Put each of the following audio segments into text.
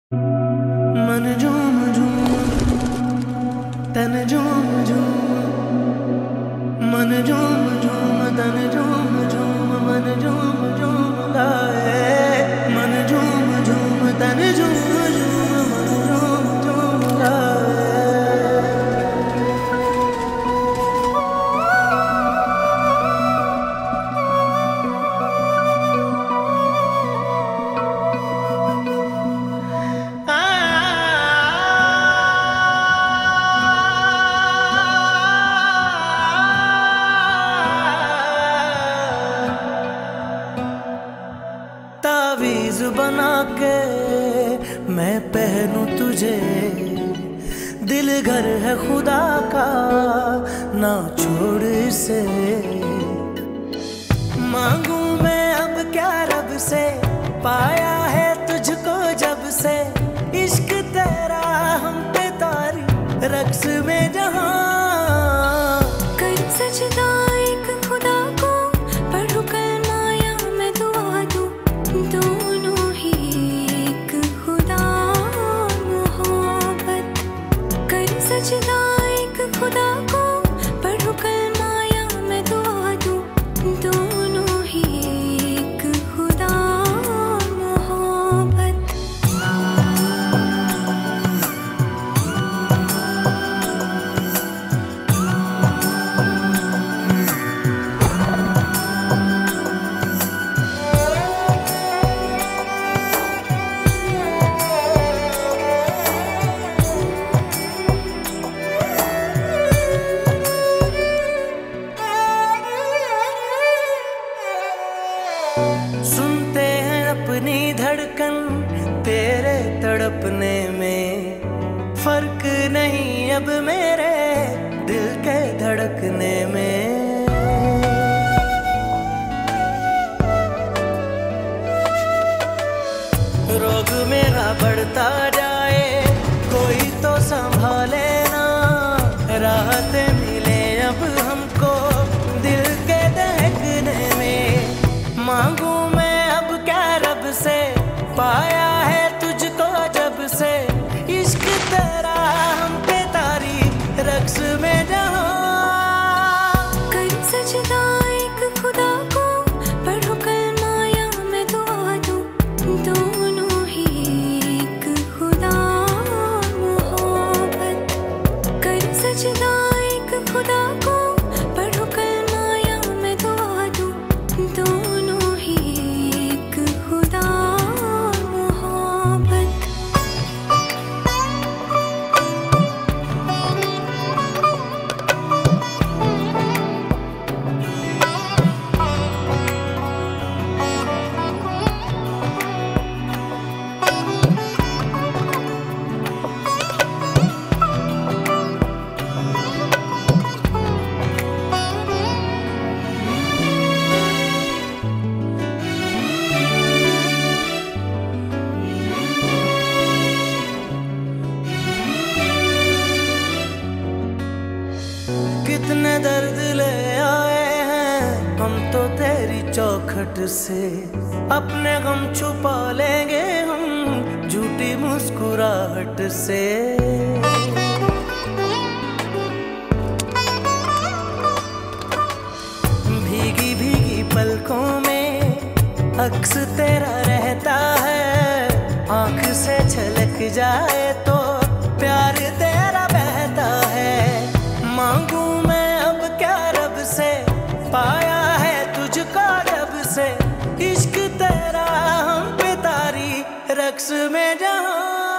मन झूम झूम तन झूम झूम, मन झूम झूम तन झूम झूम, मन झूम झूम लाए। मन झूम झूम तन झूम झूम, मन झूम झूम लाए। तावीज़ बना के मैं पहनूं तुझे, दिल घर है खुदा का ना छोड़ इसे। मांगू मैं अब क्या रब से, पाया है तुझको जब से। इश्क तेरा हम पे तारी रक्स में जहां। कर सजदा एक खुदा को, पढ़ूं कलमा या मैं दुआ दूं, दोनों ही एक खुदा मोहब्बत। कर सजदा एक खुदा को, पढ़ूं कलमा या मैं दुआ दूं, दोनों ही एक खुदा मोहब्बत। सुनते हैं अपनी धड़कन तेरे तड़पने में, फर्क नहीं अब मेरे दिल के धड़कने में। रोग मेरा बढ़ता जाए कोई तो संभाले ना, राहतें मिले अब हमको दिल के दहकने में। मांगू मैं अब क्या रब से, पाया है तुझको जब से। इश्क तेरा हम पे तारी रक्स में जहां। कर सजदा एक खुदा को, पढ़ूं कलमा या मैं दुआ दूं, दोनों ही एक खुदा मोहब्बत। कर सजदा एक खुदा को, पढ़ूं कलमा या मैं दुआ दूं, दोनों ही एक खुदा मोहब्बत। कितने दर्द ले आए हैं हम तो तेरी चौखट से। अपने गम छुपा लेंगे हम झूठी मुस्कुराहट से। भीगी भीगी पलकों में अक्स तेरा रहता है। आंख से छलक जाए तो प्यार तेरा बहता है। मांगू मैं अब क्या रब से, पाया है तुझको जब से। इश्क तेरा हम पे तारी रक्स में जहां।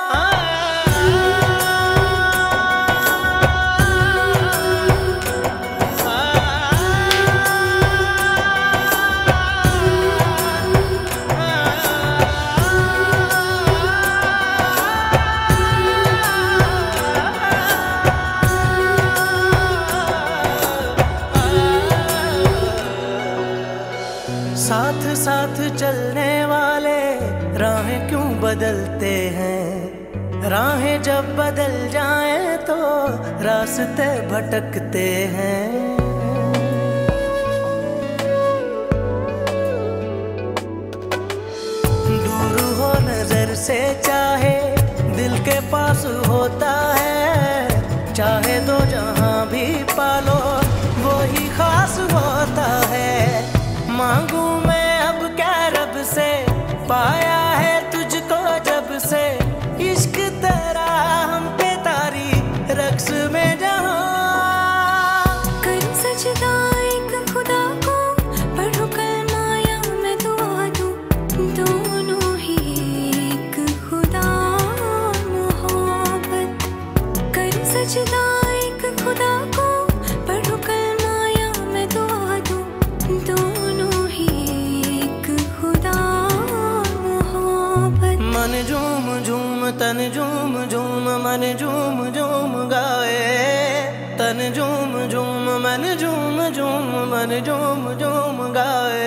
साथ साथ चलने वाले राहें क्यों बदलते हैं। राहें जब बदल जाएं तो रास्ते भटकते हैं। दूर हो नजर से चाहे पास होता है, चाहे तो जहां भी पालो वो ही खास होता है। मांगू मैं अब क्या रब से, पाया है तुझको जब से, इश्क तेरा हम पे तारी रक्स में जहां। करूं सजदा एक खुदा को, पढ़ूं कलमा या मैं दुआ दूं, दोनों ही एक खुदा मोहब्बत। करूं सजदा एक खुदा को, पढ़ूं कलमा या मैं दुआ दूं, दोनों ही एक खुदा मोहब्बत। मन झूम झूम तन झूम झूम मन झूम झूम गाए, तन झूम झूम मन झूम झूम मन झूम झूम गाए।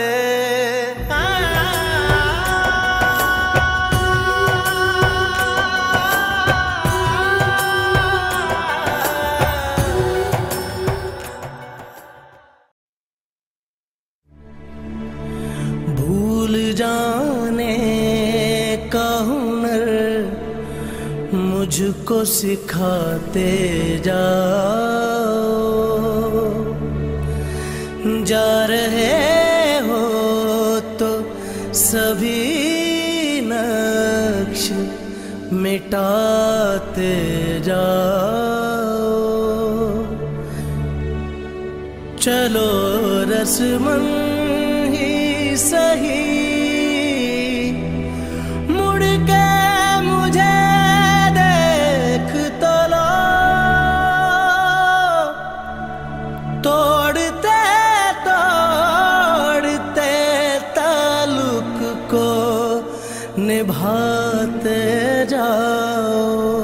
भूल जाने का हुनर मुझको सिखाते जाओ, जा रहे हो तो सभी नक्श मिटाते जाओ। चलो रस्मन ही सही, मुड़ के मुझे देख तो लो, तोड़ते तोड़ते ताल्लुक को निभाते जाओ।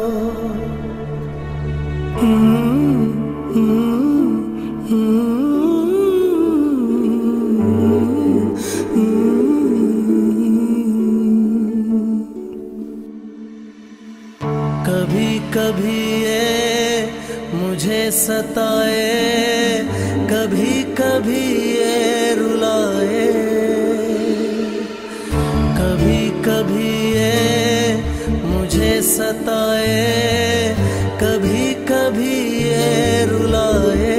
कभी कभी ये मुझे सताए, कभी कभी ये रुलाए, कभी कभी ये मुझे सताए, कभी कभी ये रुलाए।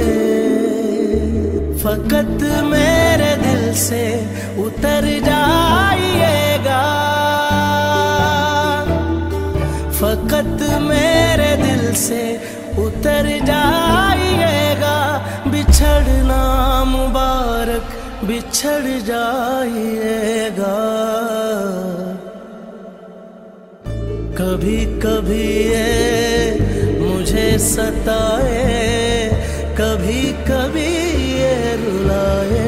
फकत मेरे दिल से उतर जाइएगा, फकत मेरे दिल से उतर जाइएगा। बिछड़ना मुबारक बिछड़ जाइएगा। कभी कभी ये मुझे सताए, कभी कभी ये रुलाए।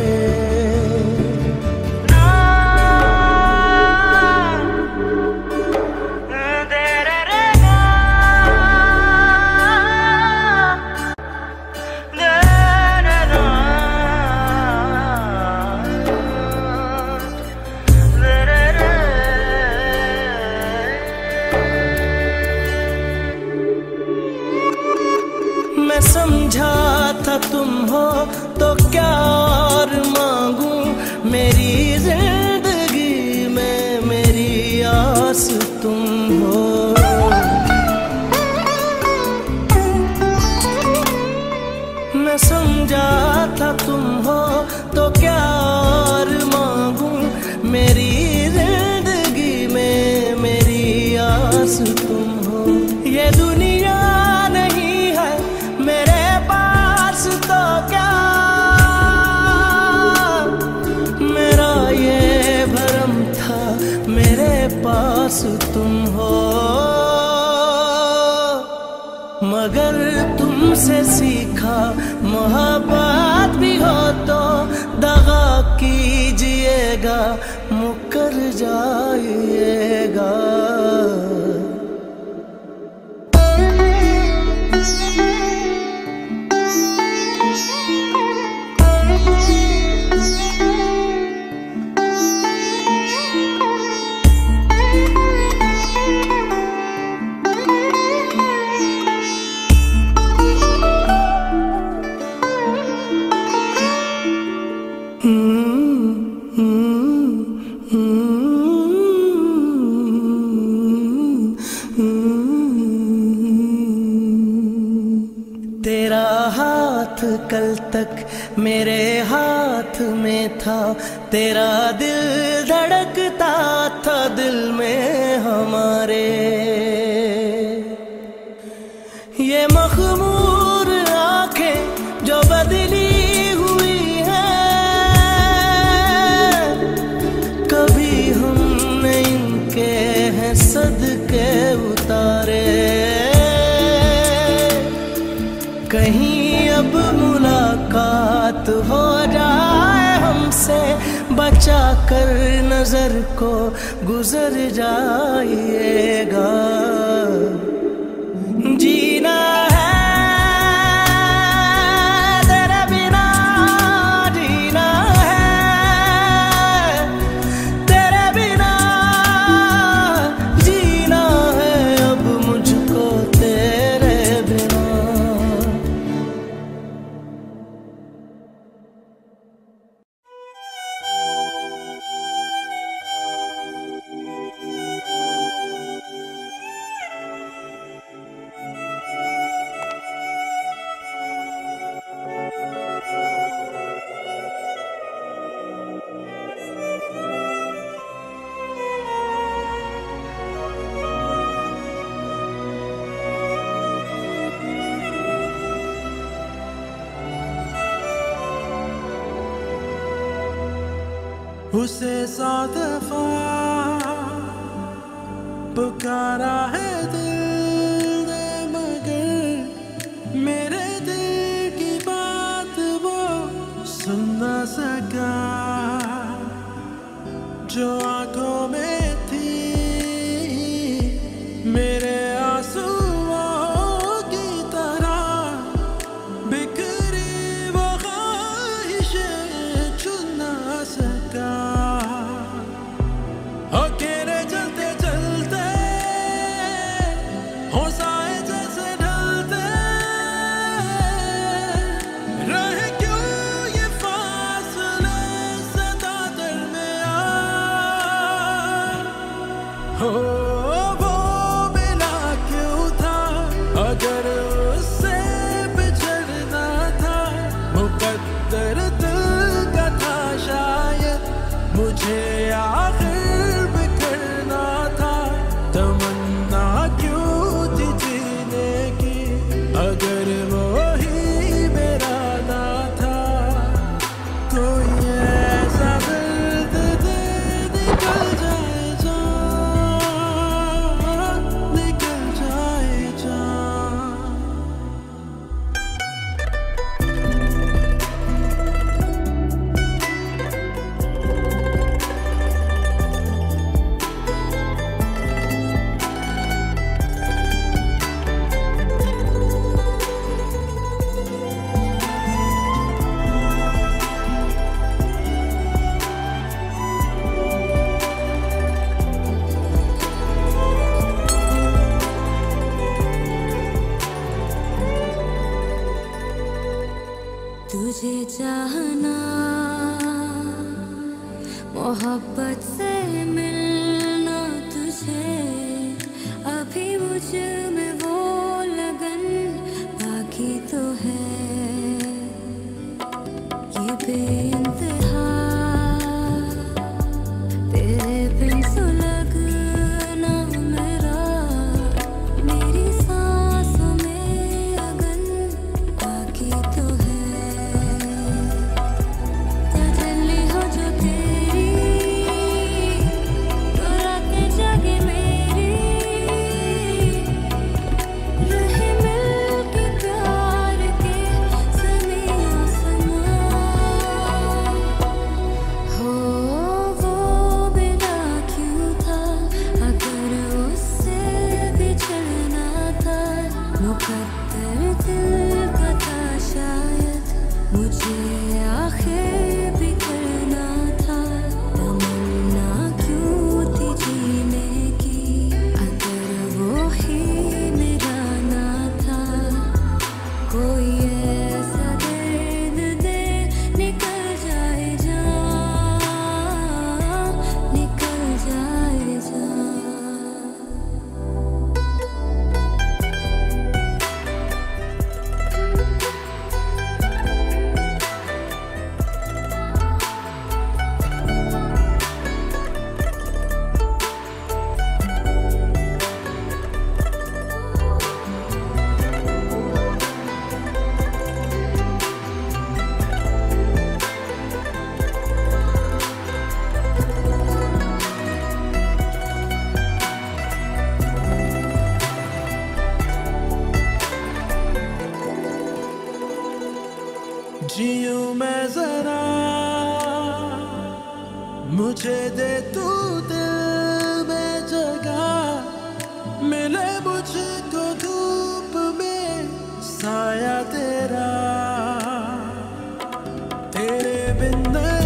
मैं समझा था तुम हो तो क्या और मांगू, मेरी जिंदगी में मेरी आस तुम हो। मैं समझा था तुम हो तो क्या और मांगू, मेरी जिंदगी में मेरी आस तुम हो। ये दुनिया नहीं है मेरे पास तो क्या, मेरा ये भरम था मेरे पास तुम हो। मगर तुमसे सीखा मोहब्बत भी हो तो दगा कीजिएगा, मुकर जाइएगा। तेरा हाथ कल तक मेरे हाथ में था, तेरा दिल धड़कता था दिल में हमारे। ये मखमूर आंखें जो बदली हुई हैं, कभी हमने इनके हैं सदके उतारे। कहीं अब मुलाकात हो जाए हमसे, बचा कर नजर को गुजर जाइएगा। जीना है तेरे बिना, जीना है तेरे बिना, जीना है अब मुझको तेरे बिना। उसे 100 दफा पुकारा है दिल ने, मगर मेरे दिल की बात वो सुन न सका। जो आंखों में थी मेरे आंसुओं की तरह, बिखरी वो ख्वाहिशें चुन न सका। अकेले चलते चलते हो साए जैसे ढलते रहे, क्यों ये फासले सदा दरमियां। हो वो मिला क्यों था, अगर उससे बिछड़ना था, मुकद्दर दिल का था शायद, मुझे आखिर बिखरना था। तमन्ना क्यों थी जीने की, अगर वो ही मेरा ना था। कोई ऐसा दर्द दे निकल जाए जान, निकल जाए जान। तुझे चाहना, मोहब्बत से मिलना तुझे, अभी मुझ में वो लगन बाकी तो है। ये बेइंतहा तेरे बिन सुलगना मेरा, मेरी सांसों में अगन बाकी तो है। तजल्ली हो जो तेरी, तो रातें जागे मेरी, रहे मिल के प्यार के ज़मीं आसमां। हो वो बिना क्यों था, अगर उससे बिछड़ना था, मुकद्दर दिल का था शायद, मुझे आखिर बिखरना था। तमन्ना क्यों थी जीने की, अगर वो ही मेरा ना था। कोई ऐसा दर्द दे निकल जाए जान, निकल जाए जान। मैं जरा, मुझे दे तू दिल में जगह, मिले मुझको धूप में साया तेरा, तेरे बिन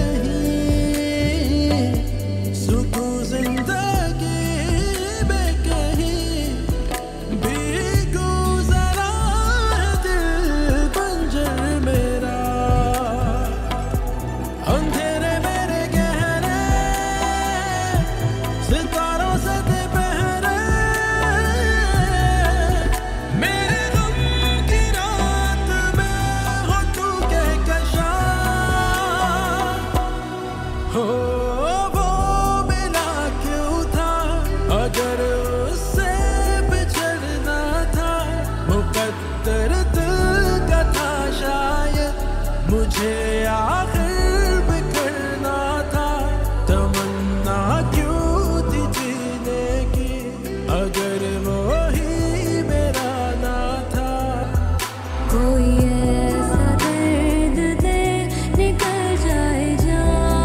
मुझे आखिर बिखरना था, तमन्ना क्यों थी जीने की, अगर वो ही मेरा ना था। कोई ऐसा दर्द दे निकल जाए जा,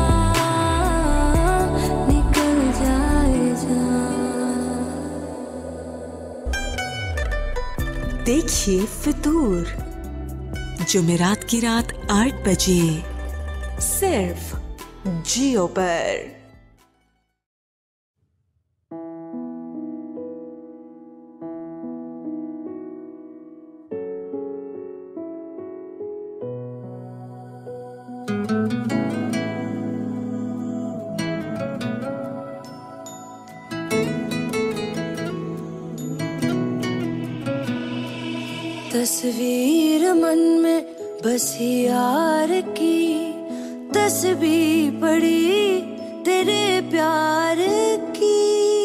निकल जाए जा। देखिए फितूर, जुमेरात की रात 8 बजे सिर्फ जियो पर। तस्वीर मन में बसी यार की, तस्बीह पड़ी तेरे प्यार की।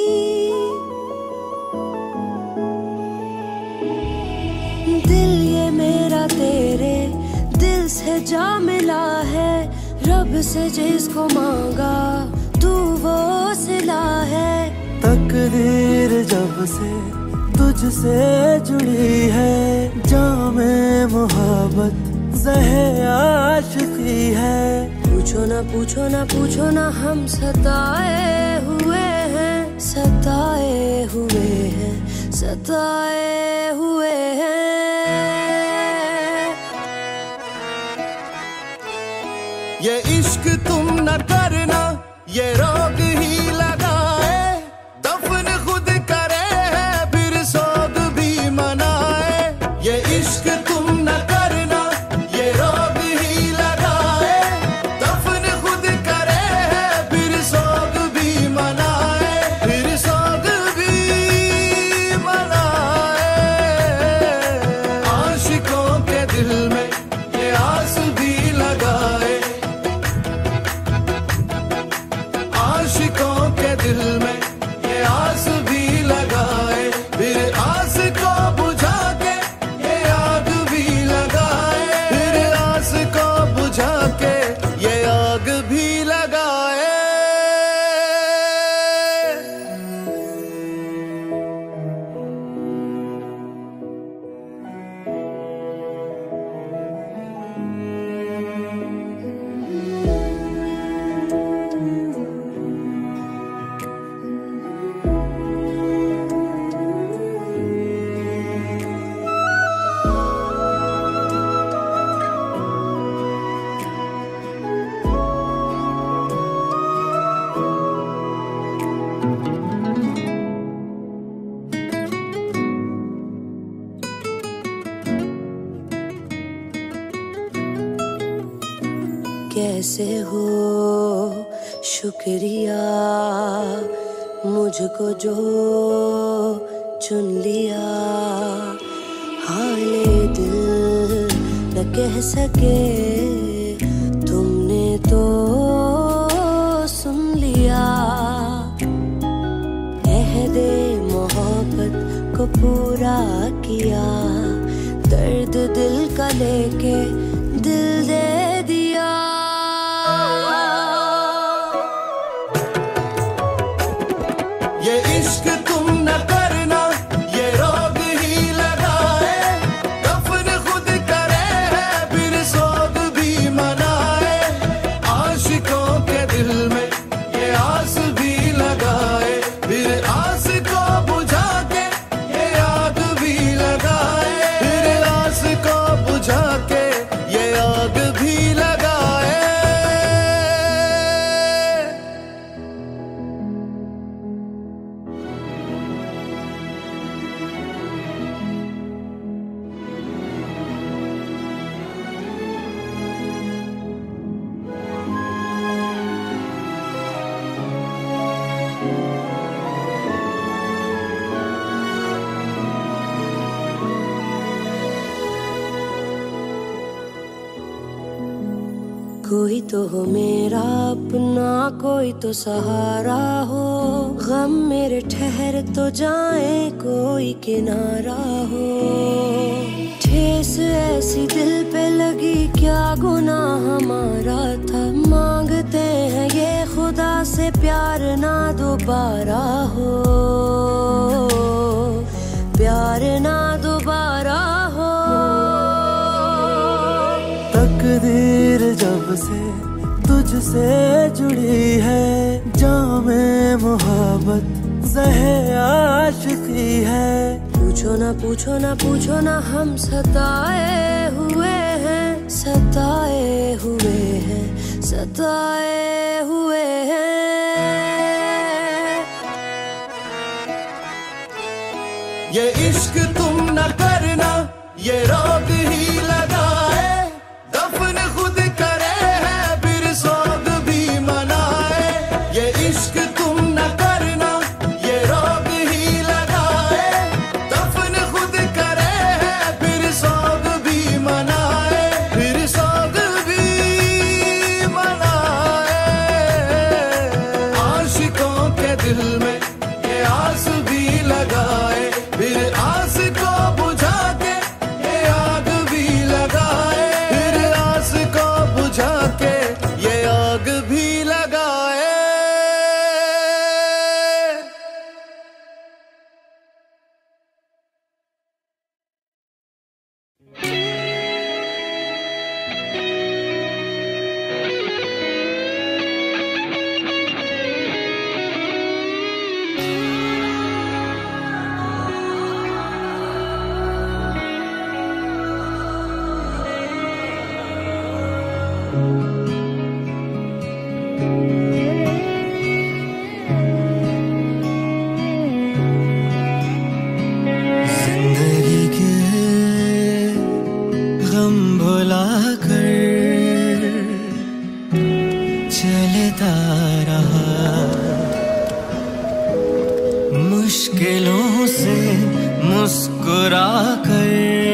दिल ये मेरा तेरे दिल से जा मिला है, रब से जिसको मांगा तू वो सिला है। तकदीर जब से तुझसे जुड़ी है, जामे मोहब्बत ज़हे आशिकी है। पूछो ना पूछो ना पूछो ना, हम सताए हुए हैं, सताए हुए हैं, सताए हुए हैं। ये इश्क तुम न करना, ये रोग ही लगाए, दफन खुद करे है फिर सोग भी मनाए। ये इश्क तुम न करना, ये रोग ही लगाए, दफन खुद करे है फिर सोग भी मनाए, फिर सोग भी मनाए। आशिकों के दिल में ये आस भी लगाए, आशिकों के दिल में ये आस भी लगाए, फिर आस को बुझा के ये आग भी लगाए, फिर आस को बुझा के ये आग भी लगाए। कैसे हो शुक्रिया मुझको जो चुन लिया, हाले दिल न कह सके तुमने तो सुन लिया। अहदे मोहब्बत को पूरा किया, दर्द दिल का लेके दिल दे दिया। ये इश्क तुम न करना, ये रोग ही लगाए, दफन खुद करे है फिर सोग भी मना। कोई तो हो मेरा अपना, कोई तो सहारा हो। गम मेरे ठहर तो जाए, कोई किनारा हो। ठेस ऐसी दिल पे लगी, क्या गुनाह हमारा था। मांगते हैं ये खुदा से प्यार ना दोबारा हो, प्यार ना दोबारा हो। तकदीर जब से तुझसे जुड़ी है, जामे मोहब्बत ज़हे आशिकी है। पूछो ना पूछो ना पूछो ना, हम सताए हुए हैं, सताए हुए हैं, सताए हुए हैं। ये इश्क तुम न करना, ये रोग ही लगाए। दफन खुद करे है, फिर सोग भी मनाए। ये इश्क तुम न करना, ये रोग ही लगाए। दफन खुद करे है, फिर सोग भी मनाए, फिर सोग भी मनाए। आशिकों के दिल में ये आस भी लगाए, फिर आस को बुझा के ये आग भी लगाए, फिर आस को बुझा के ये आग भी लगाए। जिंदगी के गम भुला कर चलता रहा, मुश्किलों से मुस्कुरा कर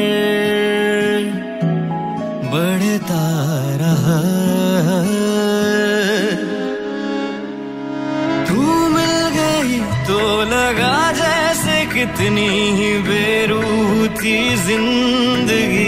बढ़ता रहा। तू मिल गई तो लगा जैसे कितनी ही बेरूह थी जिंदगी।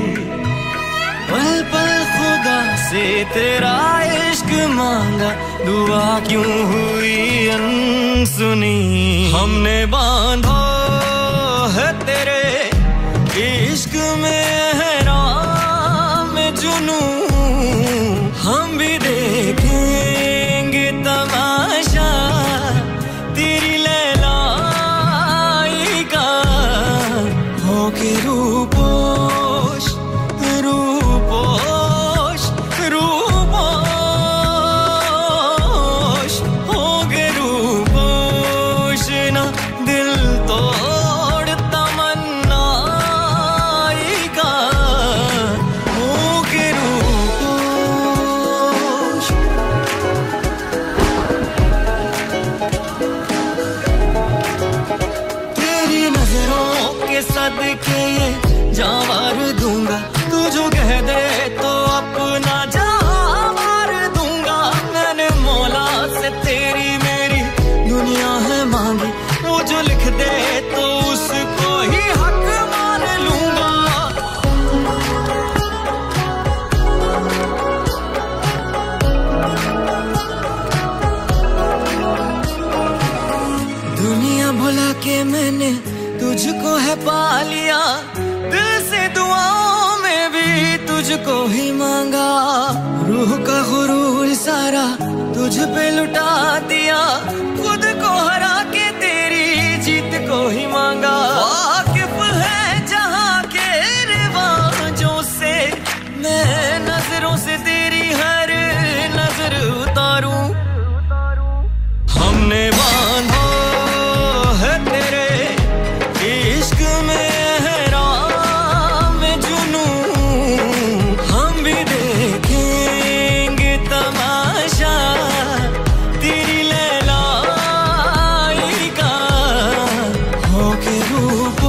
पल पल खुदा से तेरा इश्क मांगा, दुआ क्यों हुई अनसुनी। हमने बांधा है तेरे इश्क में एहराम जुनू, हम भी देखेंगे तमाशा तेरी लैलाई का। होके रूपोश रूपोश रूपोश, होके रूपोश ना दिल तोड़ तमन्नाई का। होके रूपोश। तेरी नजरों के सदके ये जान मार दूंगा, तू जो कह दे तो अपना जान मार दूंगा। मैंने मौला से तेरी मेरी दुनिया है मांगी, वो जो लिख दे तो उसको ही हक मान लूंगा। दुनिया भुला के मैंने तुझको है पा लिया, दिल से दुआओं में भी तुझको ही मांगा। रूह का गुरूर सारा तुझ पे लुटा दिया, खुद को हरा के तेरी जीत को ही मांगा। वाकिफ है जहां के रिवाजों से, मैं नजरों से तेरी हर नजर उतारूं। हमने बांधा है तेरे इश्क में एहराम जुनू, हम भी देखेंगे तमाशा तेरी लैलाई का। होके रूप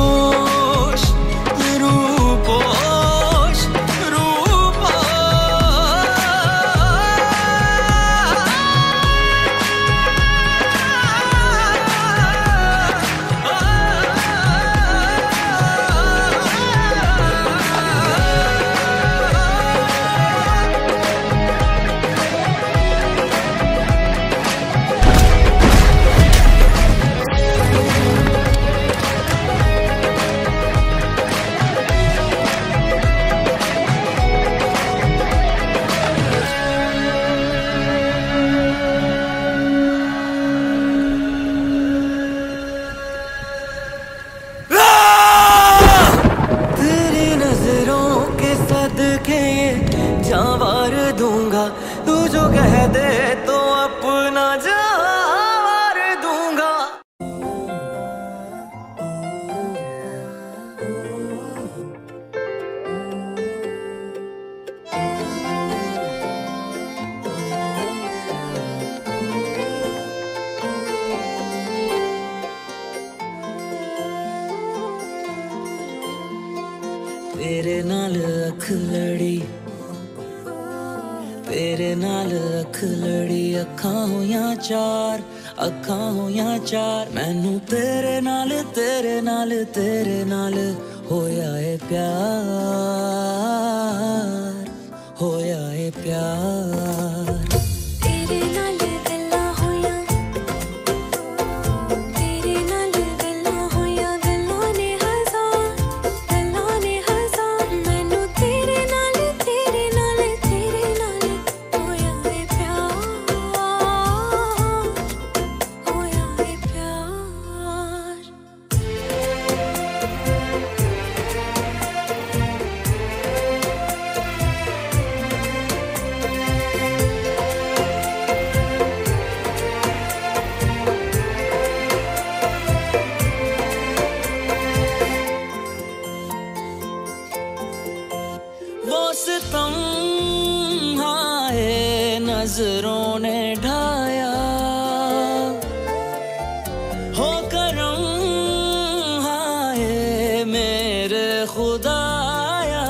तेरे नाल अख लड़ी, तेरे नाल अख लड़ी, अखां होइयां चार, अखां होइयां चार, मैनू तेरे नाल तेरे नाल तेरे नाल होया है प्यार, होया है प्यार। नजरों ने ढाया हो करम, हाय मेरे खुदाया।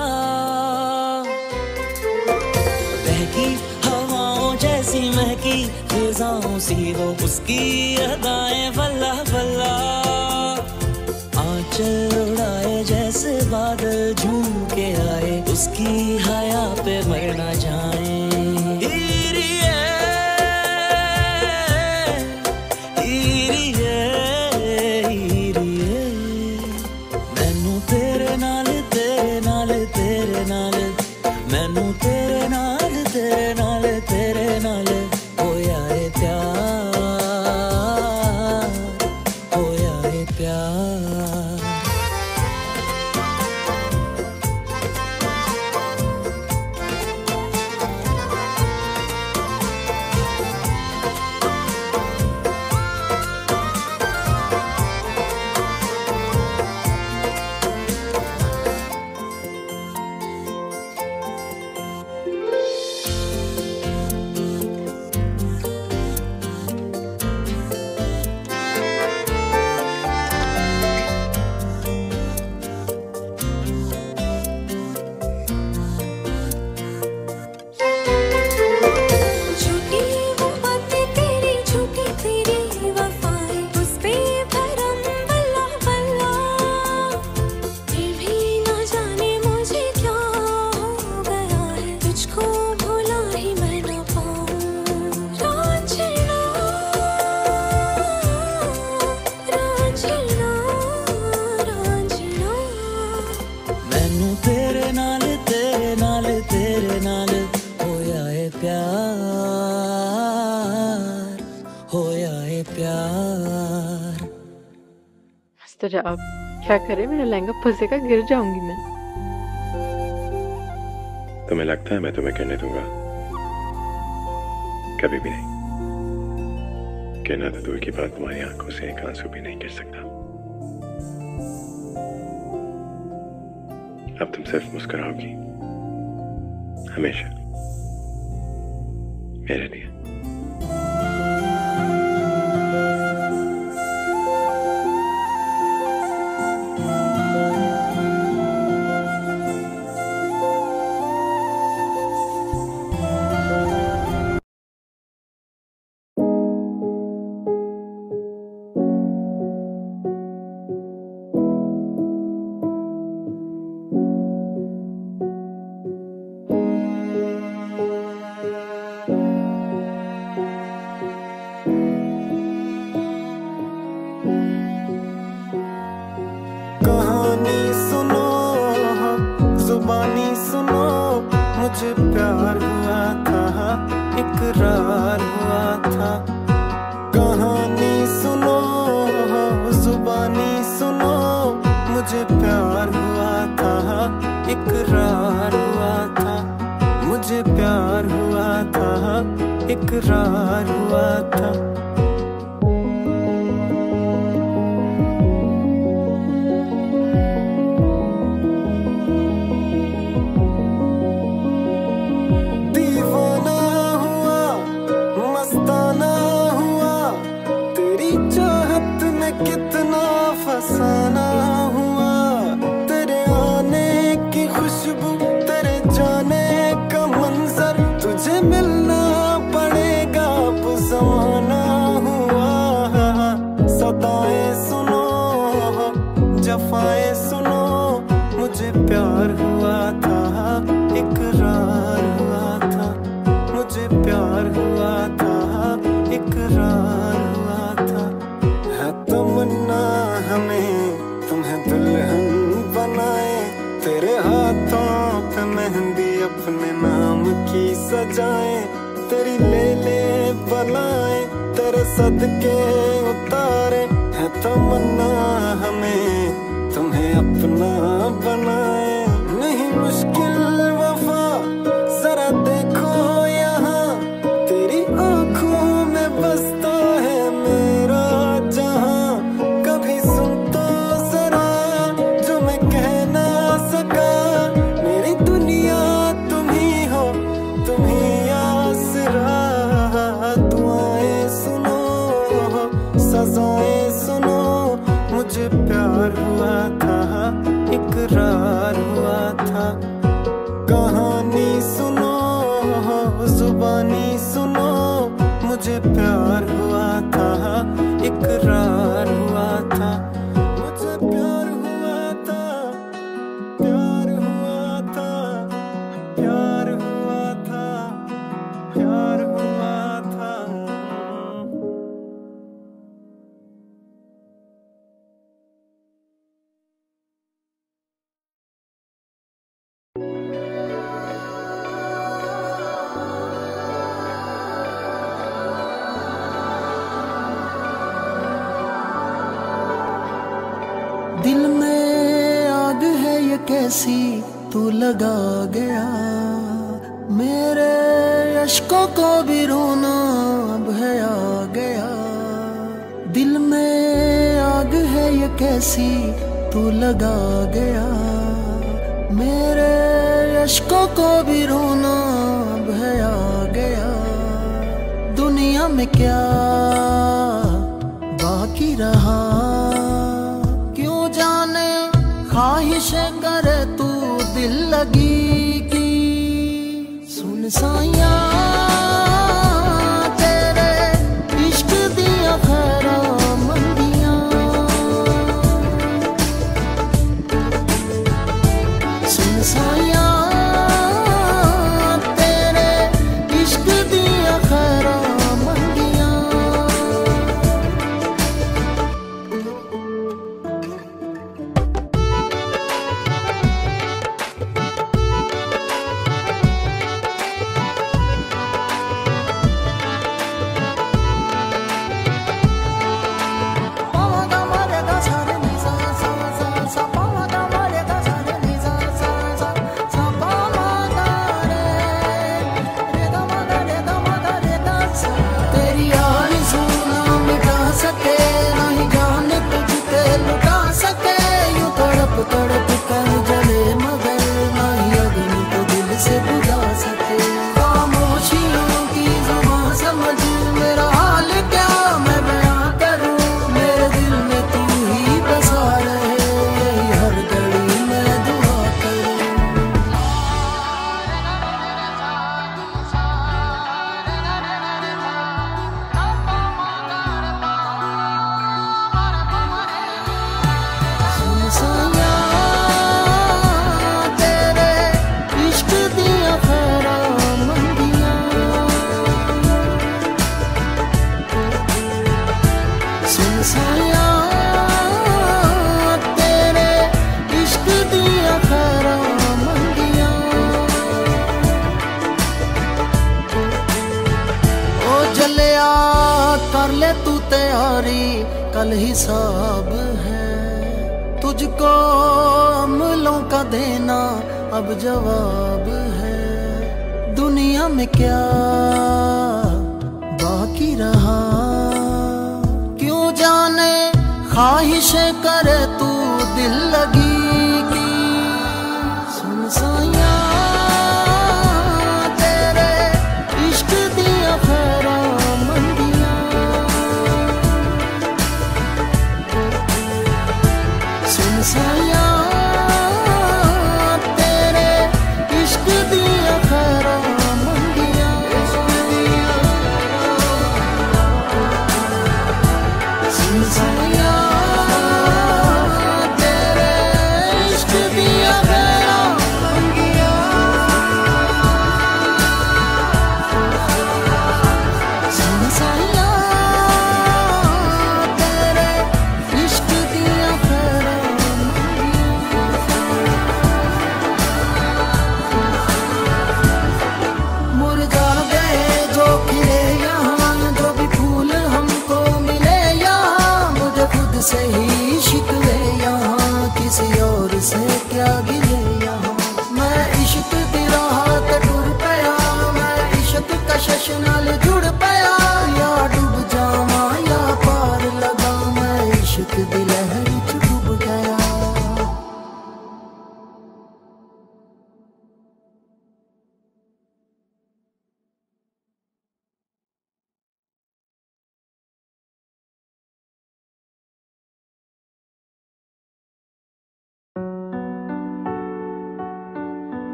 बहकी हवाओं जैसी महकी फिजाओं सी वो उसकी अदाएं, वल्लाह वल्लाह। आंचल उड़ाए जैसे बादल झूम के आए, उसकी हया पे मर ना जाए। अब क्या करे, मेरा लहंगा फंसेगा, गिर जाऊंगी मैं। तुम्हें लगता है मैं तुम्हें कहने दूंगा? कभी भी नहीं। कहना तो दूर की बात, तुम्हारी आंखों से एक आंसू भी नहीं गिर सकता। अब तुम सिर्फ मुस्कुराओगी हमेशा मेरे लिए। मुझे प्यार हुआ था, इकरार हुआ था। कहानी सुनो, जुबानी सुनो, मुझे प्यार हुआ था, इकरार हुआ था। मुझे प्यार हुआ था, इकरार हुआ था। कितना फसाना हुआ, तेरे आने की सुनो, मुझे प्यार हुआ था, इकरार हुआ था, मुझे प्यार हुआ था, इकरार हुआ था। है तमन्ना हमें तुम्हें दुल्हन बनाए, तेरे हाथों पे मेहंदी अपने नाम की सजाए, तेरी ले ले बनाए, तेरे सदके उतारे। है तमन्ना हमें तुम्हें अपना बनाए। नहीं मुश्किल वफा, जरा देखो यहाँ, तेरी आंखों में बसता है मेरा जहां। कभी सुन तो जरा जो मैं कह ना सका, मेरी दुनिया तुम ही हो, तुम ही आसरा। दुआएं सुनो, सजाएं सुनो, मुझे प्यार हुआ था, इकरार हुआ था। कहानी सुनो, जुबानी सुनो, मुझे प्यार हुआ था, इकरार हुआ था। मुझे प्यार हुआ था, प्यार हुआ था, प्यार हुआ था, प्यार हुआ था। दिल में आग है ये कैसी तू लगा गया, मेरे अश्कों को भी रोना अब है आ गया। दिल में आग है ये कैसी तू लगा गया, मेरे अश्कों को भी रोना अब है आ गया। दुनिया में क्या बाकी रहा, ख्वाहिशें करे तू दिल लगी की। सुन साइया तेरे इश्क दिया खैरा मंदियां, सुन साइया तेरे इश्क दिया खैरा मंदियां। तड़प कर जले मगर नहीं अग्नि को दिल से बुझा सके। खामोशियों की ज़ुबान समझ मेरा हाल क्या मैं बयां करूं, मेरे दिल में तू ही बसा रहे, यही हर घड़ी मैं दुआ करूं। सुन साया साया तेरे इश्क दिया खैरा मंदियां। ओ जलिया कर ले तू तैयारी, कल हिसाब है तुझको अमलों का देना अब जवाब है। दुनिया में क्या बाकी रहा, जाने ख्वाहिशें करे तू दिल लगी की। सुन साया तेरे इश्क दिया खैरा मंदियां, सुन साया तेरे इश्क दिया खैरा मंदियां। सुन साया तेरे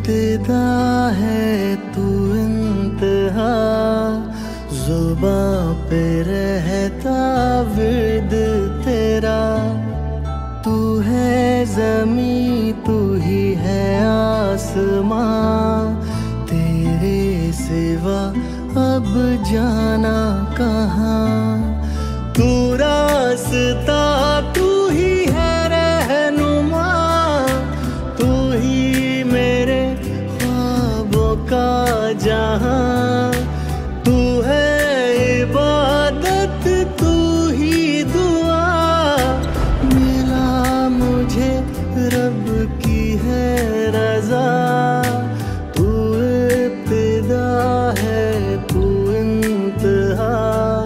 इब्तिदा है तू इंतहा, जुबां पे रहता विर्द तेरा। तू है ज़मी तू ही है आसमां, तेरे सिवा अब जाना कहाँ। तू रास्ता तू ही है रहनुमा, तू ही मेरे ख्वाबों का जहां। तू है इबादत तू ही दुआ, मिला मुझे रब की है रजा। तू इब्तिदा है तू इंतहा,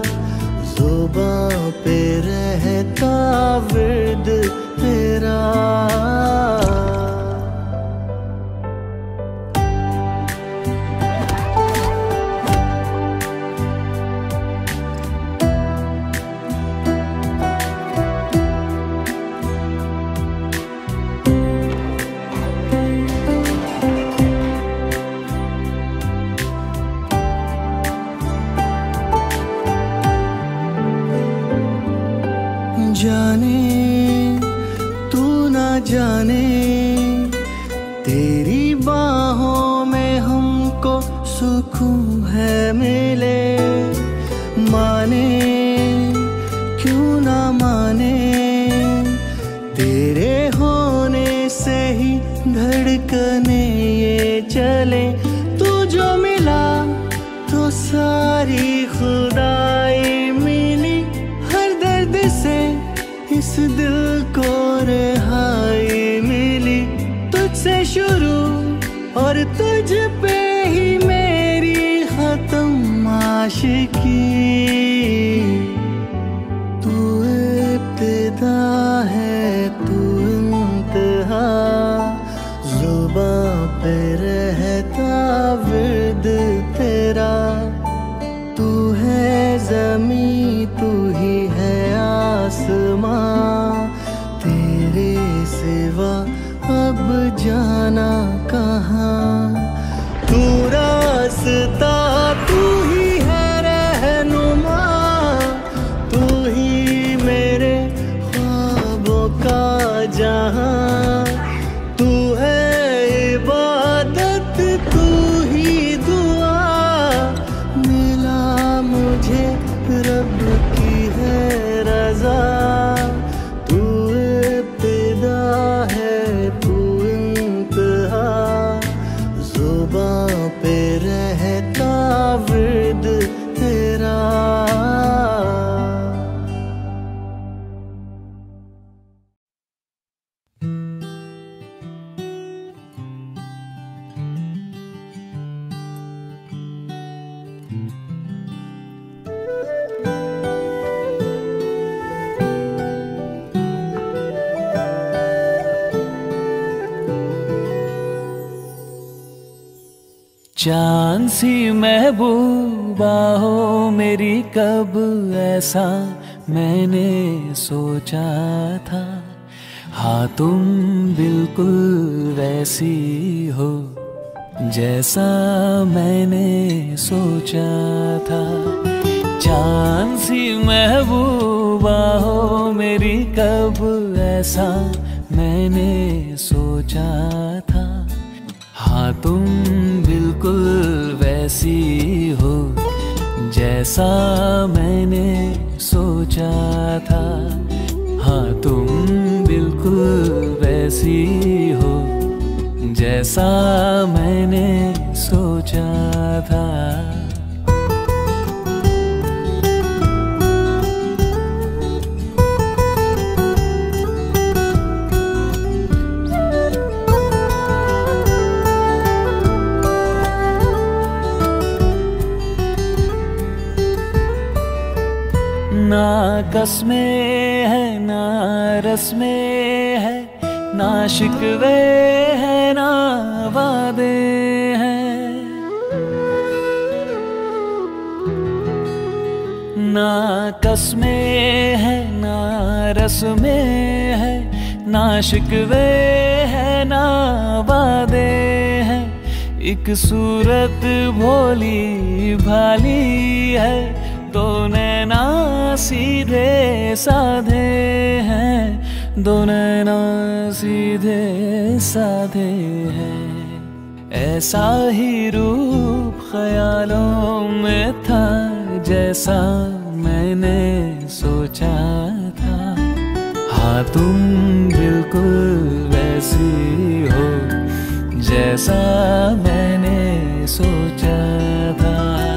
जुबां पे रहता विर्द तेरा। जाने तू ना जाने, तेरी बाहों में हमको सुकून है मिले। माने क्यों ना माने, तेरे होने से ही धड़कने ये चले। तू जो मिला तो सारी खुदाई मिली, हर दर्द से इस दिल को रिहाई मिली। तुझसे शुरू और तुझ पे ही मेरी खत्म आशिकी। तू इब्तिदा है तू इंतहा, जुबां पे रहता विर्द तेरा। तू है ज़मी तू ही है आसमां, तेरे सिवा अब जाना कहाँ। तू रास्ता तू ही है रहनुमा, तू ही मेरे ख्वाबों का जहां। तू है इबादत तू ही दुआ, मिला मुझे रब की है रजा। तू इब्तिदा है तू इंतहा, जुबां पे रहता विर्द तेरा। चांद सी महबूबा हो मेरी, कब ऐसा मैंने सोचा था। हाँ तुम बिल्कुल वैसी हो जैसा मैंने सोचा था। चांद सी महबूबा हो मेरी, कब ऐसा मैंने सोचा था। हाँ तुम बिल्कुल वैसी हो जैसा मैंने सोचा था। हाँ तुम बिल्कुल वैसी हो जैसा मैंने सोचा था। ना कसमें है ना रस्में है, ना शिकवे है ना वादे हैं। ना कसमें है ना रस्में है, ना शिकवे है ना वादे हैं। एक सूरत भोली भाली है, दो नैना सीधे साधे हैं, दो नैना सीधे साधे हैं। ऐसा ही रूप ख्यालों में था जैसा मैंने सोचा था। हाँ तुम बिल्कुल वैसी हो जैसा मैंने सोचा था।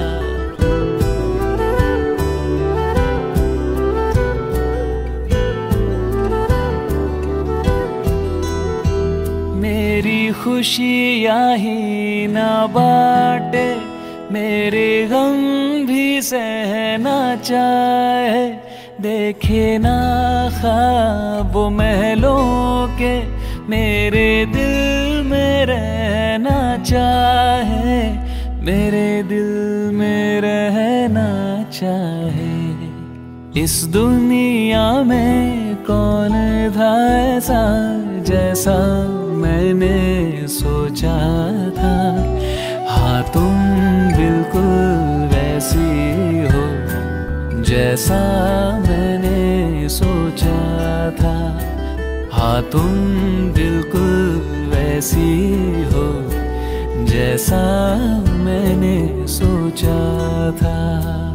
मेरी खुशियाँ ही ना बाटे, मेरे गम भी सहना चाहे, देखे ना ख्वाब महलों के, मेरे दिल में रहना चाहे, मेरे दिल में रहना चाहे। इस दुनिया में कौन था ऐसा जैसा मैंने सोचा था। हाँ तुम बिल्कुल वैसी हो जैसा मैंने सोचा था। हाँ तुम बिल्कुल वैसी हो जैसा मैंने सोचा था।